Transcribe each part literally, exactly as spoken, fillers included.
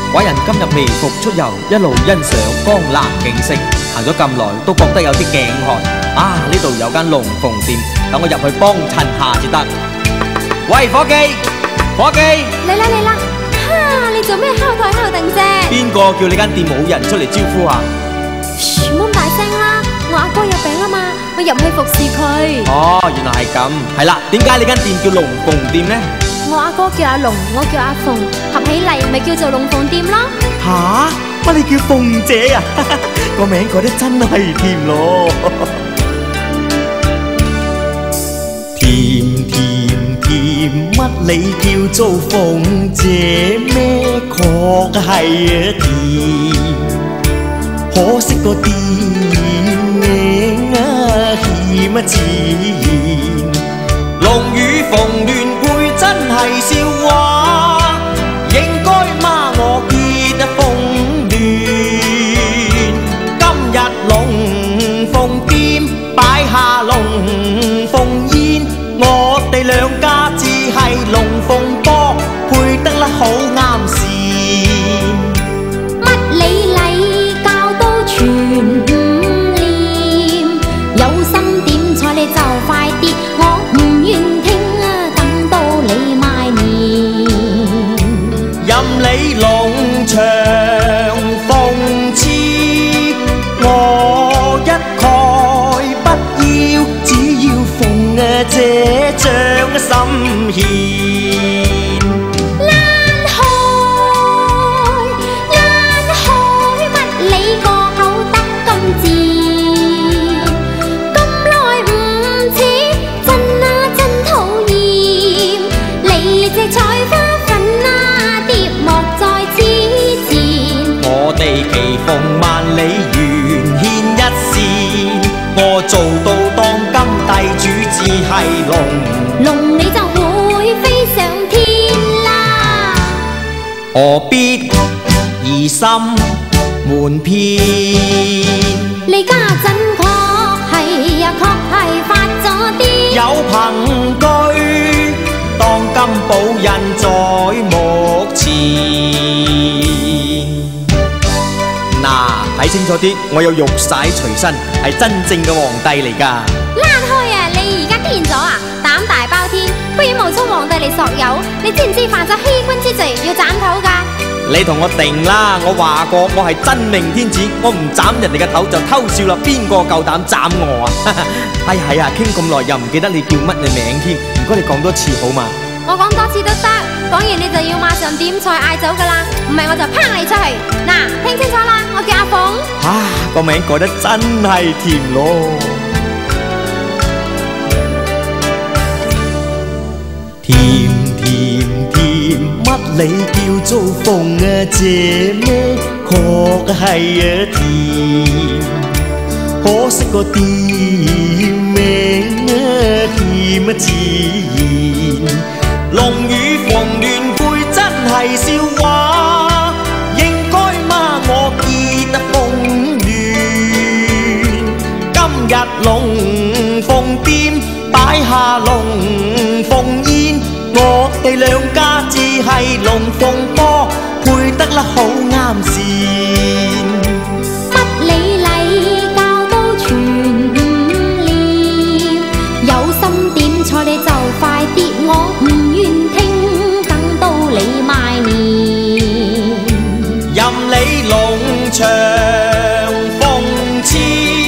寡人今日微服出遊，一路欣賞江南景色，行咗咁耐都覺得有啲頸渴。啊！呢度有間龍鳳店，等我入去幫襯下至得。喂，伙計，伙計， 嚟啦嚟啦！哈！你做咩敲台敲凳啫？ 邊個叫你間店冇人出嚟招呼下？ 噓，冇咁大聲啦！我阿哥有病啊嘛，我入去服侍佢。 哦，原來係咁。係啦，點解你間店叫龍鳳店呢？ 我阿哥叫阿龍，我叫阿鳳，合起嚟咪叫做龍鳳店咯。 吓？乜你叫鳳姐啊？個名改得真係甜咯！甜甜甜，乜你叫做鳳姐咩？確係甜，可惜個店名啊欠啊自然。龍與鳳亂配真係笑話，應該孖我結得鳳亂。今日龍鳳店擺下龍鳳宴，我哋兩家只係龍鳳波，配得啦好啱線。 乜你禮教都全唔念，有心點菜你就快啲，我唔願聽啊，等到你賣年。 任你龍場鳳痴，我一概不要，只要鳳啊這張心弦。 躝開躝開，乜你個口得咁賤？咁耐唔似，真啊真討厭。你隻採花粉啊，跌莫在此前。 我哋奇鳳萬里緣牽一線，我做到當今帝主至係龍， 龍你就會飛上天啦。 何必疑心瞞騙？ 你家陣確係呀，確係發咗啲。 有憑據，當今寶印在目前。嗱，睇清楚啲，我有玉璽隨身，係真正嘅皇帝嚟㗎。 躝開啊！你而家癲咗啊！膽大包天，居然冒充皇帝嚟索油，你知唔知犯咗欺君之罪，要斬頭㗎？ 你同我定啦，我話過我係真命天子，我唔斬人哋嘅頭就偷笑啦，邊個夠膽斬我啊？哎呀係啊，傾咁耐又唔記得你叫乜嘢名添，唔該你講多次好嘛？ 我講多次都得，講完你就要馬上點菜嗌走㗎啦，唔係我就拚你出去。嗱，聽清楚啦，我叫阿鳳。 啊，個名改得真係甜咯！甜甜甜，乜你叫做鳳啊姐咩？確係啊甜，可惜個店名啊欠啊自然。龍與鳳亂配真係笑話，應該孖我結得鳳亂。今日龍鳳店擺下龍鳳宴，我哋兩家只係龍鳳波，配得啦好啱線。 乜你禮教都全唔念，有心點菜你就快啲，我唔願聽，等到你賣年。 任你龍場鳳痴，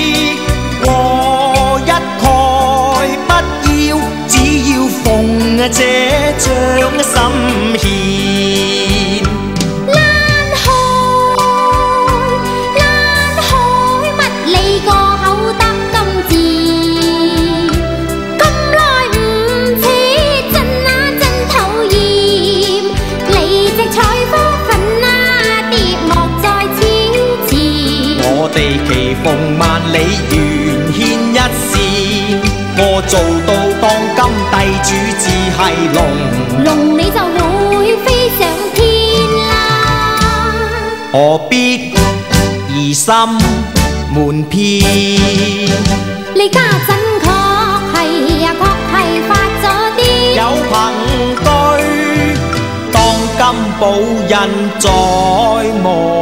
我一概不要，只要鳳啊這張心弦。 躝開躝開，乜你個口得咁賤？咁耐唔似，真啊真討厭。你隻採花粉啊，跌莫在此前。 我哋奇鳳萬里緣牽一線，我做到當今帝主至係龍， 龍你就會飛上天啦。 何必疑心瞞騙？ 你家陣確係呀，確係發咗啲。 有憑據，當今寶印在望。